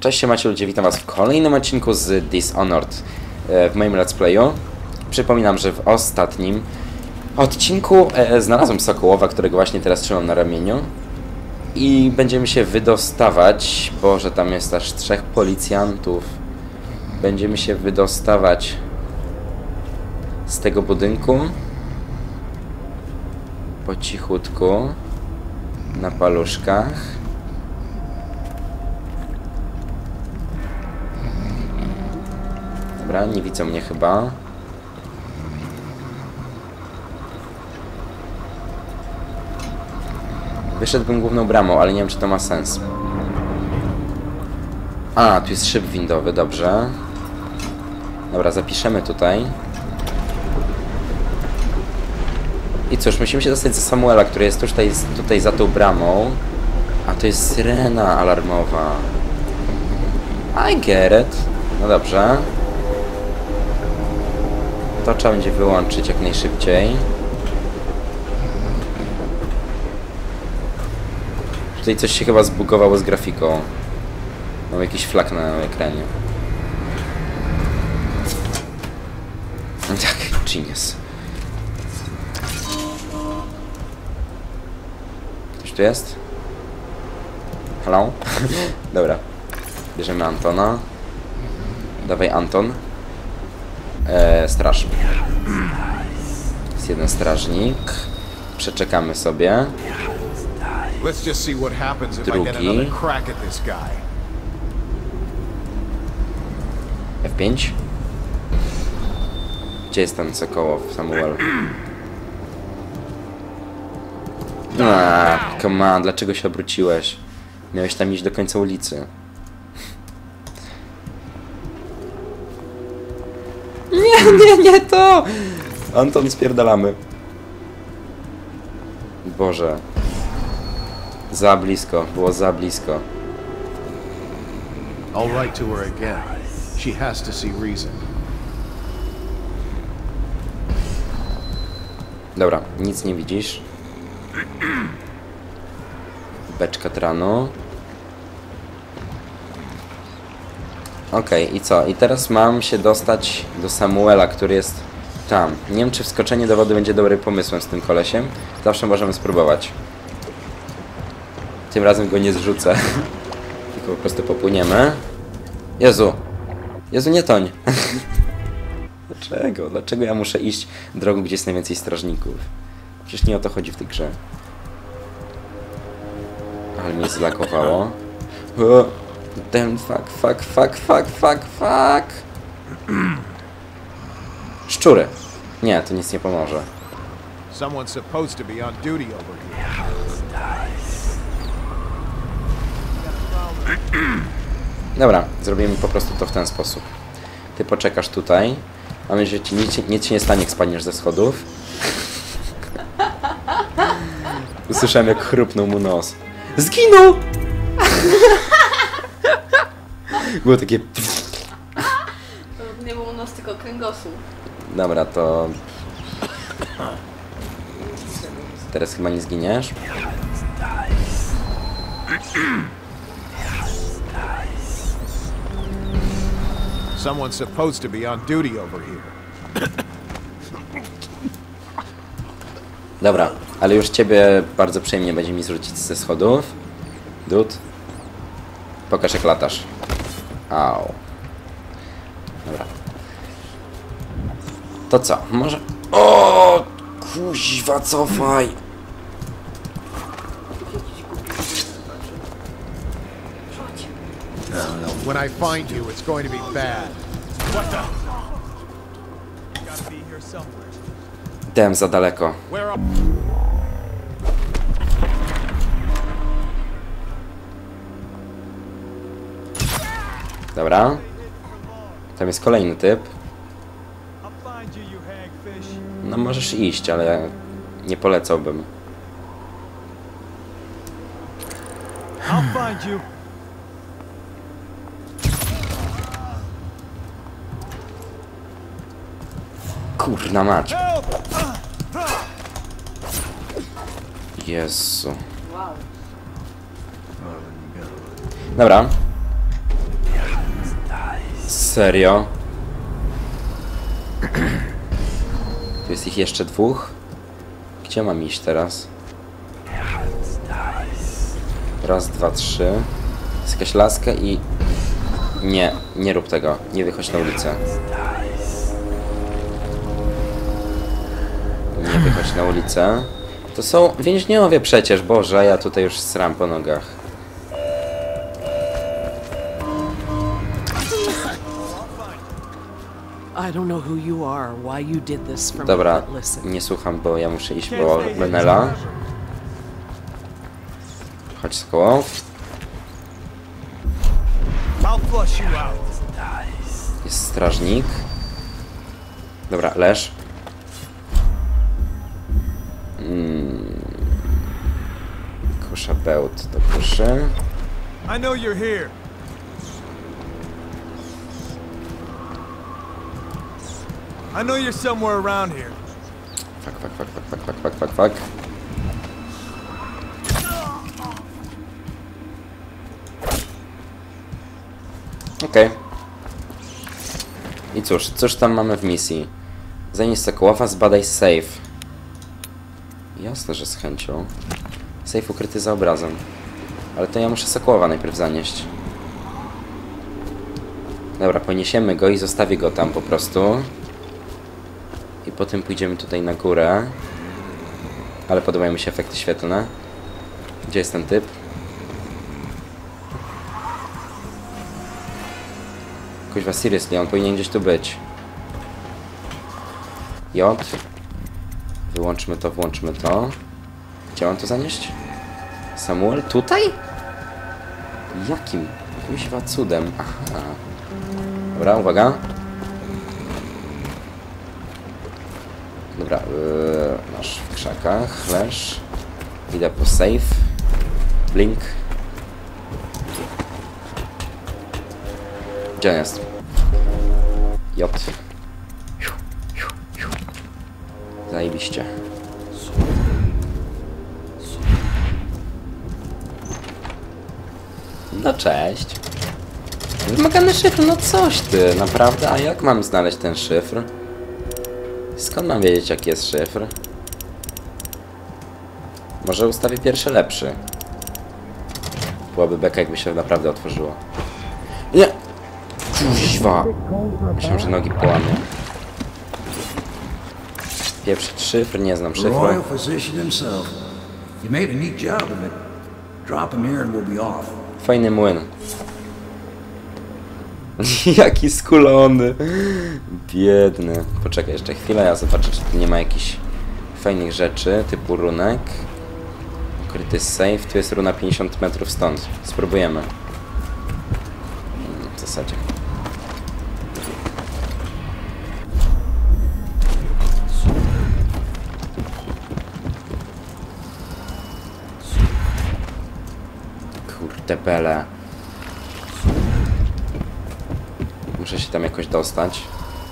Cześć, macie ludzie, witam was w kolejnym odcinku z Dishonored w moim let's playu. Przypominam, że w ostatnim odcinku znalazłem Sokołowa, którego właśnie teraz trzymam na ramieniu. I będziemy się wydostawać, Boże, tam jest aż 3 policjantów. Będziemy się wydostawać z tego budynku po cichutku, na paluszkach. Dobra, nie widzą mnie chyba. Wyszedłbym główną bramą, ale nie wiem, czy to ma sens. A, tu jest szyb windowy, dobrze. Dobra, zapiszemy tutaj. I cóż, musimy się dostać do Samuela, który jest tutaj za tą bramą. A to jest syrena alarmowa. I get it. No dobrze. To trzeba będzie wyłączyć jak najszybciej. Tutaj coś się chyba zbugowało z grafiką. Mam jakiś flak na ekranie. Tak, genius. Ktoś tu jest? Halo? Dobra. Bierzemy Antona. Dawaj, Anton. Straż. Jest jeden strażnik. Przeczekamy sobie. Drugi. F5. Gdzie jest ten Sokołow, Samuel? Come on, dlaczego się obróciłeś? Miałeś tam iść do końca ulicy. Nie to! Anton, spierdalamy. Boże. Za blisko, było za blisko. I'll write to her again. She has to see reason. Dobra, nic nie widzisz. Beczka tranu. Okej, i co? I teraz mam się dostać do Samuela, który jest tam. Nie wiem, czy wskoczenie do wody będzie dobrym pomysłem z tym kolesiem. Zawsze możemy spróbować. Tym razem go nie zrzucę. Tylko po prostu popłyniemy. Jezu! Jezu, nie toń! Dlaczego? Dlaczego ja muszę iść drogą, gdzie jest najwięcej strażników? Przecież nie o to chodzi w tej grze. Ale mnie zlagowało. Damn, fuck. Szczury. Nie, to nic nie pomoże. Dobra, zrobimy po prostu to w ten sposób. Ty poczekasz tutaj. Mam nadzieję, że nic się nie stanie, jak spadniesz ze schodów. Usłyszałem, jak chrupnął mu nos. Zginął! Było takie... To nie był nos, tylko kręgosłup. Dobra, to... Teraz chyba nie zginiesz. Someone's supposed to be on duty over here. Dobra, ale już ciebie bardzo przyjemnie będzie mi zrzucić ze schodów. Dud. Pokaż, jak latasz. Au. Dobra. To co? Może... O, kuźwa, cofaj! When I find you, it's going to be bad. What the? Gotta be here somewhere. Dem za daleko. Where are... Dobra. Tam jest kolejny typ. No możesz iść, ale nie polecałbym. Kurna mać. Jezu. Wow. Dobra. Serio? Tu jest ich jeszcze dwóch. Gdzie mam iść teraz? Raz, dwa, trzy. Jest jakaś laska i... Nie, nie rób tego. Nie wychodź na ulicę. Nie wychodź na ulicę. To są więźniowie przecież, Boże, ja tutaj już sram po nogach. Dobra, nie słucham, bo ja muszę iść po Benela. Chodź z koło. Jest strażnik. Dobra, leż. Kusza bełt do kuszy. I know you're here. I know you're somewhere around here. Fuck. Okej. I cóż tam mamy w misji? Zanieś Sokołowa, zbadaj safe. Jasne, że z chęcią. Safe ukryty za obrazem. Ale to ja muszę Sokołowa najpierw zanieść. Dobra, poniesiemy go i zostawię go tam po prostu. I potem pójdziemy tutaj na górę. Ale podobają mi się efekty świetlne. Gdzie jest ten typ? Kuźwa, seriously, on powinien gdzieś tu być. J. Wyłączmy to, włączmy to. Gdzie mam to zanieść? Samuel? Tutaj? Jakimś cudem? Aha. Dobra, uwaga. Dobra, masz w krzakach, leż. Idę po safe. Blink. Gdzie on jest? J. Zajebiście. No cześć. Wymagany szyfr, no coś ty, naprawdę? A jak mam znaleźć ten szyfr? Skąd mam wiedzieć, jaki jest szyfr? Może ustawię pierwszy lepszy. Byłaby beka, jakby się naprawdę otworzyło. Nie! Kuźwa! Myślałem, że nogi połamię. Pierwszy szyfr, nie znam szyfru. Royal physician himself. You made a neat job of it. Drop him here and we'll be off. Fajny młyn. Jaki skulony. Biedny. Poczekaj jeszcze chwilę, ja zobaczę, czy tu nie ma jakichś fajnych rzeczy, typu runek. Ukryty safe. Tu jest runa 50 metrów stąd. Spróbujemy. W zasadzie. Kurde bele. Muszę się tam jakoś dostać.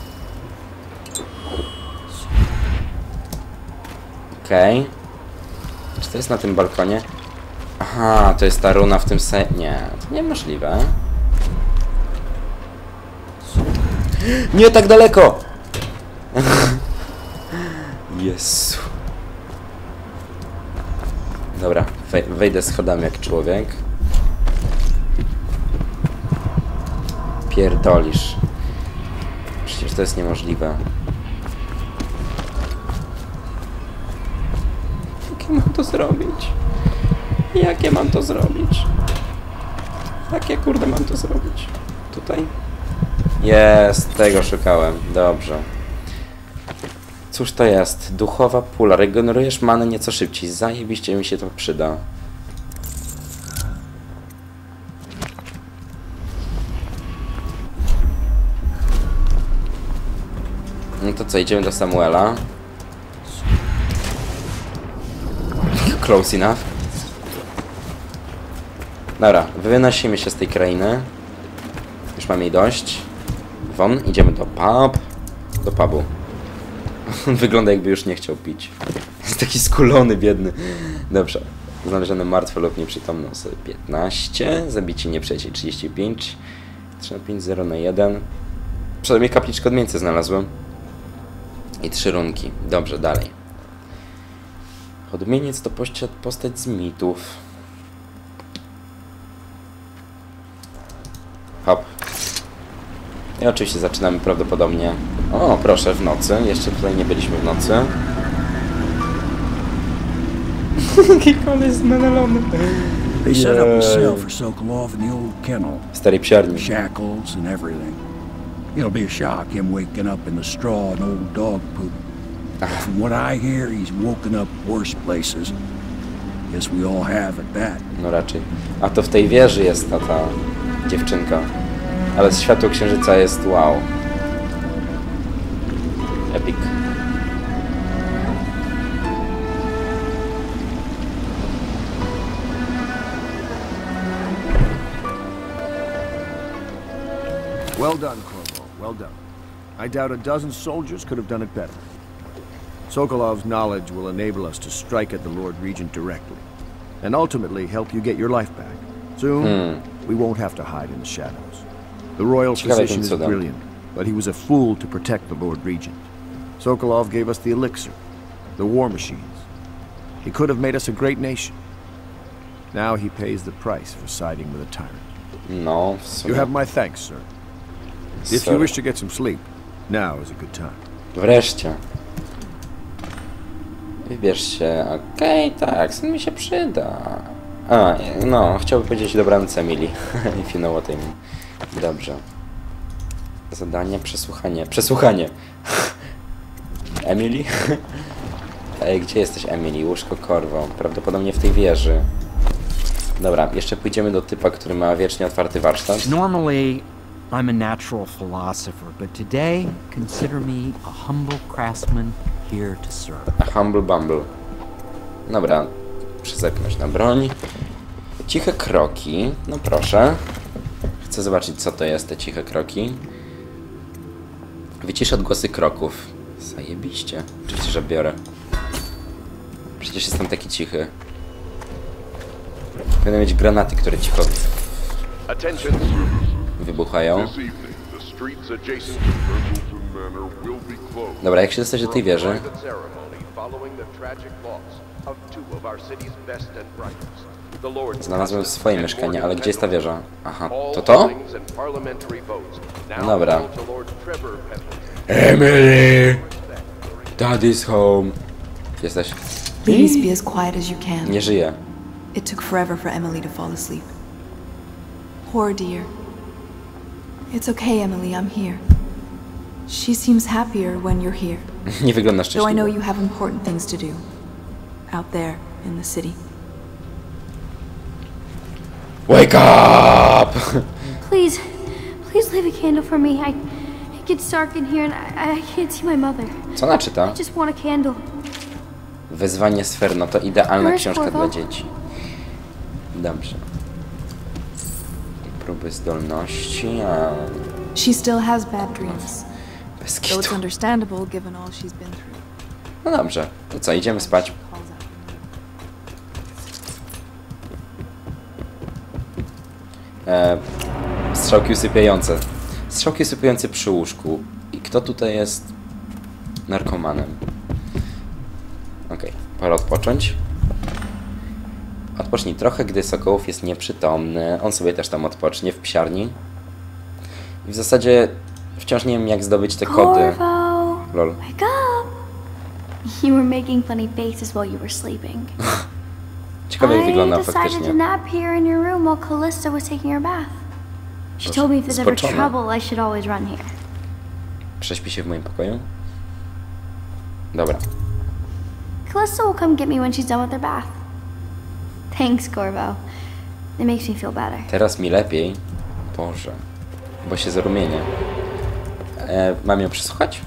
Okej. Czy to jest na tym balkonie? Aha, to jest ta runa w tym Nie, to niemożliwe. Nie tak daleko! Jezu. Dobra, wejdę schodami jak człowiek. Pierdolisz. Przecież to jest niemożliwe. Jak ja mam to zrobić? Jak ja mam to zrobić? Jak ja kurde mam to zrobić? Tutaj? Jest, tego szukałem. Dobrze. Cóż to jest? Duchowa pula. Regenerujesz manę nieco szybciej. Zajebiście mi się to przyda. No to co, idziemy do Samuela. Close enough. Dobra, wynosimy się z tej krainy. Już mam jej dość. Won, idziemy do pubu. Wygląda, jakby już nie chciał pić. Jest taki skulony, biedny. Dobrze. Znaleziony martwy lub nieprzytomny osoby 15. Zabici nieprzyjaciel 35. 3 na 5, 0 na 1. Przynajmniej kapliczkę odmieńcy znalazłem. I 3 runki. Dobrze, dalej. Odmieniec to postać z mitów. Hop. I oczywiście zaczynamy prawdopodobnie... O, proszę, w nocy. Jeszcze tutaj nie byliśmy w nocy. Jaki koleś zmenelony. They set up a cell for Sokolov in the old kennel. W starej psiarni. Shackles and everything. It'll be a shock him waking up in the straw and old dog poop. From what I hear, he's woken up worse places. Guess we all have at that. No raczej. A to w tej wieży jest ta dziewczynka. Ale z światło księżyca jest wow. Epic. Well done, Corvo. Well done. I doubt a dozen soldiers could have done it better. Sokolov's knowledge will enable us to strike at the Lord Regent directly, and ultimately help you get your life back. Soon, we won't have to hide in the shadows. The royal physician is brilliant, but he was a fool to protect the Lord Regent. Sokolov gave us the elixir, the war machines. He could have made us a great nation. Now he pays the price for siding with a tyrant. No, w sumie. You have my thanks, sir. If you wish to get some sleep, now is a good time. Wreszcie. Wybierz się. Okej, tak, syn mi się przyda. A, no, chciałbym powiedzieć dobranoc, Emily. If you know what I mean. Dobrze. Zadanie, przesłuchanie. Przesłuchanie! Emily? Ej, gdzie jesteś, Emily? Łóżko Corvo. Prawdopodobnie w tej wieży. Dobra, jeszcze pójdziemy do typa, który ma wiecznie otwarty warsztat. Normally, I'm a natural philosopher, but today, consider me a humble craftsman here to serve. A humble bumble. Dobra, przezepnąć na broń. Ciche kroki, no proszę. Chcę zobaczyć, co to jest, te ciche kroki. Wycisz odgłosy kroków. Zajebiście. Oczywiście, że biorę. Przecież jestem taki cichy. Będę mieć granaty, które cicho wybuchają. Dobra, jak się dostać do tej wieży? Znalazłem swoje mieszkanie, ale gdzie jest ta wieża? Aha, to to? No dobra. Emily! Daddy's home. Jesteś? Please be as quiet as you can. Nie żyje. It took forever for Emily to fall asleep. Poor dear. It's okay, Emily, I'm here. She seems happier when you're here. Nie wygląda Though I know szczęśliwie. you have important things to do. Out there, in the city. Wake up! Please, please leave a candle for me. It gets dark in here and I can't see my mother. Co ona czyta? I just want a candle. Wyzwanie sfer, no to idealna Where's książka Corvo? dla dzieci. Dobrze. Próby zdolności, a... She still has bad dreams. Bez Though it's kitu. understandable given all she's been through. No dobrze, to co, idziemy spać? Calls out. Strzałki usypiające. Strzałki usypiające przy łóżku. I kto tutaj jest narkomanem? Okej, pora odpocząć. Odpocznij trochę, gdy Sokołów jest nieprzytomny. On sobie też tam odpocznie w psiarni. I w zasadzie wciąż nie wiem, jak zdobyć te kody. Corvo, Lol. wake up. You were making funny faces while you were sleeping. Ciekawie jak I wygląda decided faktycznie. to nap here in your room while Callista was taking her bath. She told me if there's ever Spoczone. trouble, I should always run here. Prześpi się w moim pokoju? Dobra. Callista will come get me when she's done with her bath. Thanks, Corvo. It makes me feel better. Teraz mi lepiej. Boże. Bo się zarumienię. Mam ją przesłuchać?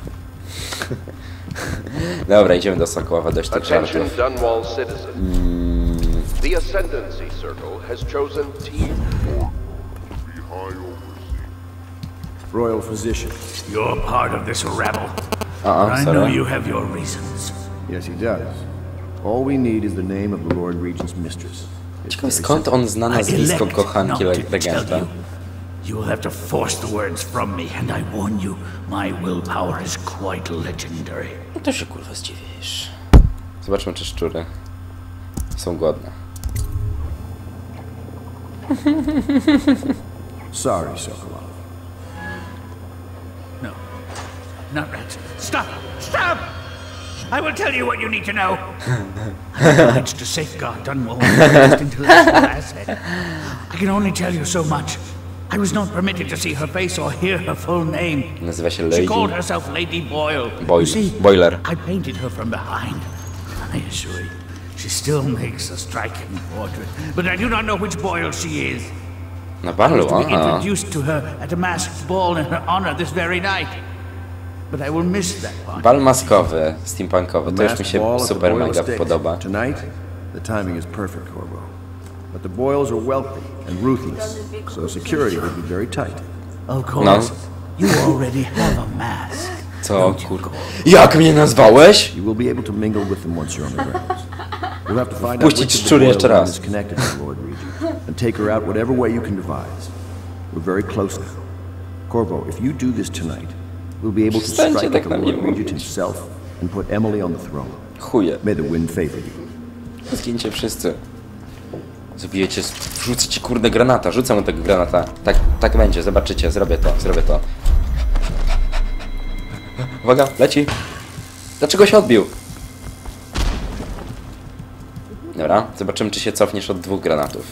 Dobra, idziemy do Sokołowa, dość tych Attention żartów. Dunwall citizens. The Ascendancy Circle has chosen Team Royal physician. You're part of this rabble. I know Sorry. you have your reasons. Yes, he does. All we need is the name of the Lord Regent's mistress. It's Ciekawe very skąd on zna nazwisko elect kochanki not to tell regenta. you. You will have to force the words from me, and I warn you, my willpower is quite legendary. No to się kurwa zdziwisz. Zobaczmy, czy szczury są głodne. Sorry, Sokolov. No, not rats. Stop! Stop! I will tell you what you need to know. I'm obliged to safeguard Dunwall until its last head. I can only tell you so much. I was not permitted to see her face or hear her full name. Nazywa się She Lady called herself Lady Boyle. Boyle. You see, Boiler. I painted her from behind. I assure you, she still makes a striking portrait. But I do not know which Boyle she is. Na I balu, was to be aha. introduced to her at a masked ball in her honor this very night. But I will miss that part. Bal maskowy, steampunkowy, to już mi się Masked ball at the super Boyle mega estate. podoba. Tonight, the timing is perfect, Corvo. But the Boyles are wealthy and ruthless, so security would be very tight. Of course, you already have a mask. Co kurwa? Jak mnie nazwałeś? You will be able to mingle with them once you're on the grounds. You'll have to find out Wpuścić which of the szczury jeszcze Boyle raz. is connected to the Lord Regent, and take her out whatever way you can devise. We're very close now. Corvo, if you do this tonight, we'll be able to Przestańcie strike tak at na the mnie Lord Regent mówić. himself and put Emily on the throne. Chuje. May the wind favor you. Zgincie wszyscy. Zabijecie, wrzucicie kurde granata, rzucę mu tego granata. Tak będzie, zobaczycie, zrobię to. Uwaga, leci. Dlaczego się odbił? Dobra, zobaczymy, czy się cofniesz od 2 granatów.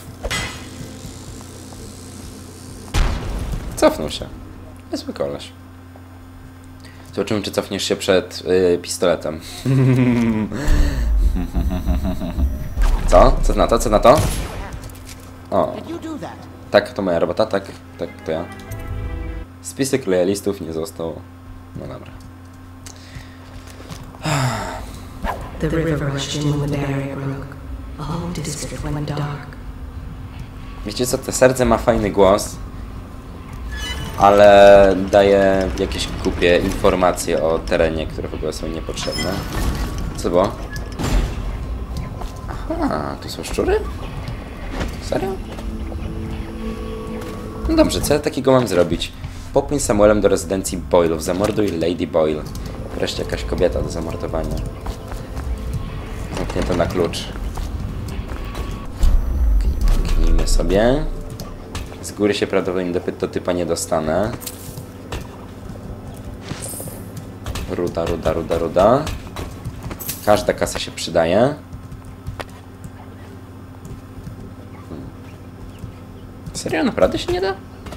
Cofnął się. Niezły koleś. Zobaczymy, czy cofniesz się przed pistoletem. Co? Co na to? Co na to? O. Tak, to moja robota, tak, to ja. Spisek lojalistów nie został. No dobra. The river rushed in when the barrier broke. The whole district went dark. Wiecie co, to serce ma fajny głos, ale daje jakieś głupie informacje o terenie, które w ogóle są niepotrzebne. Co było? Aha, tu są szczury? Serio? No dobrze, co ja takiego mam zrobić? Popłyń Samuelem do rezydencji Boylów, zamorduj Lady Boyle. Wreszcie jakaś kobieta do zamordowania. Zamknięto na klucz. Kliknijmy sobie. Z góry się prawdopodobnie do typa nie dostanę. Ruda. Każda kasa się przydaje. Serio? Naprawdę się nie da?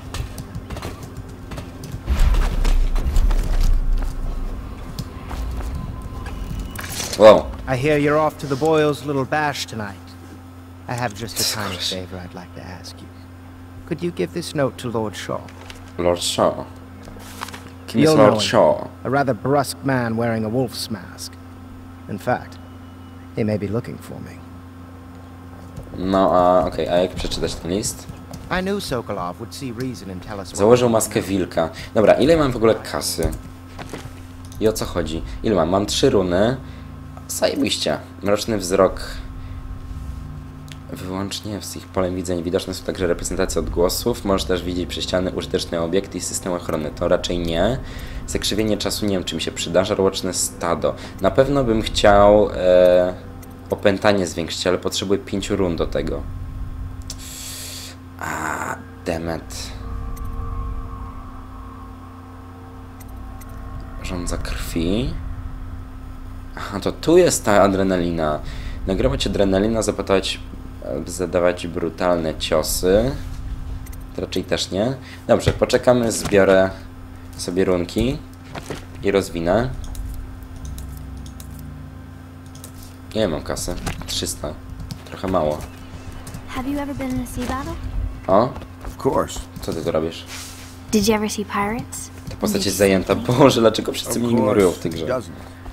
Wow. I hear you're off to the Boyles' little bash tonight. I have just a tiny favor I'd like to ask you. Could you give this note to Lord Shaw? Lord Shaw. Kim jest You'll know Lord him. Shaw? A rather brusque man wearing a wolf's mask. In fact, he may be looking for me. No, a okej, a jak przeczytać ten list? I knew Sokolov would see reason and tell us what Założył maskę wilka. Dobra, ile mam w ogóle kasy? I o co chodzi? Ile mam? Mam 3 runy. Zajebiście. Mroczny wzrok. Wyłącznie w ich polem widzeń widoczne są także reprezentacje odgłosów. Możesz też widzieć przez ściany użyteczne obiekty i system ochrony. To raczej nie. Zakrzywienie czasu nie wiem, czy mi się przyda. Żarłoczne stado. Na pewno bym chciał opętanie zwiększyć, ale potrzebuję 5 run do tego. A, demet. Żądza krwi. Aha, to tu jest ta adrenalina. Nagrywać adrenalina, zadawać brutalne ciosy. To raczej też nie. Dobrze, poczekamy, zbiorę sobie runki i rozwinę. Nie mam kasy. 300. Trochę mało. Have you ever been in a sea battle? O, Of course. co ty tu robisz? Did you ever see pirates? Ta postać jest zajęta. Boże, dlaczego wszyscy mnie ignorują w tej grze? Doesn't.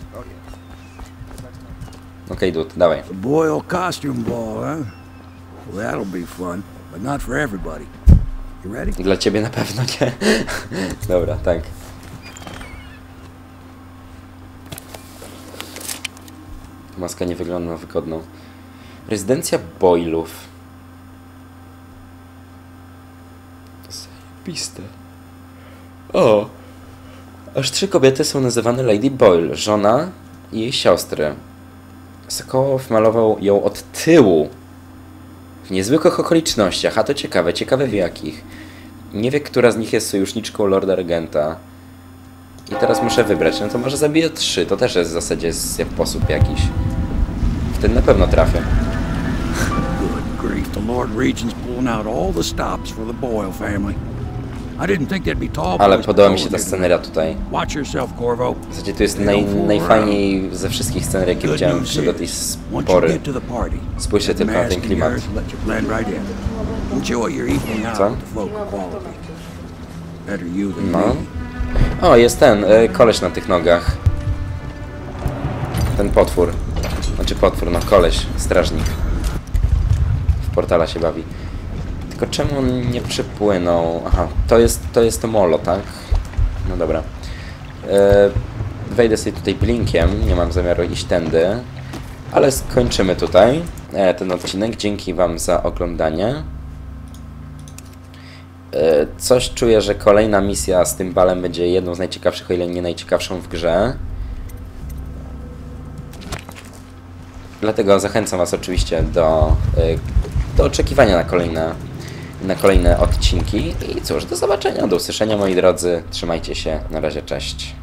Okej, dude, dawaj. The Boyle costume ball, huh? Well, that'll be fun, but not for everybody. You ready? Dla ciebie na pewno nie. Dobra, tak. Maska nie wygląda na wygodną. Rezydencja Boylów. zarąbiste. O! Aż 3 kobiety są nazywane Lady Boyle, żona i jej siostry. Sokołow malował ją od tyłu. W niezwykłych okolicznościach, a to ciekawe, ciekawe w jakich. Nie wie, która z nich jest sojuszniczką Lorda Regenta. I teraz muszę wybrać, no to może zabiję 3, to też jest w zasadzie sposób jakiś. Wtedy na pewno trafię. Good grief, the Lord Regent's pulling out all the stops for the Boyle family. I didn't think there'd be tall Ale boys podoba mi się ta patrolling sceneria tutaj. Watch yourself, Corvo. W zasadzie tu jest najfajniej ze wszystkich scenerii, jakie widziałem jeszcze do tej pory. Spójrzcie tylko na ten klimat. Co? No. O, jest ten koleś na tych nogach. Ten potwór. Znaczy potwór, no koleś, strażnik. W portala się bawi. Tylko czemu on nie przypłynął? Aha, to jest to molo, tak? No dobra. Wejdę sobie tutaj blinkiem, nie mam zamiaru iść tędy. Ale skończymy tutaj ten odcinek. Dzięki wam za oglądanie. Coś czuję, że kolejna misja z tym balem będzie jedną z najciekawszych, o ile nie najciekawszą w grze. Dlatego zachęcam was oczywiście do oczekiwania na kolejne odcinki. I cóż, do zobaczenia, do usłyszenia moi drodzy. Trzymajcie się, na razie, cześć.